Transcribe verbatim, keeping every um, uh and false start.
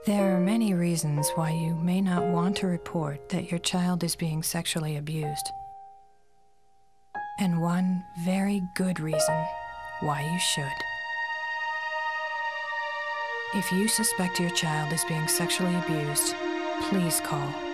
There are many reasons why you may not want to report that your child is being sexually abused. And one very good reason why you should. If you suspect your child is being sexually abused, please call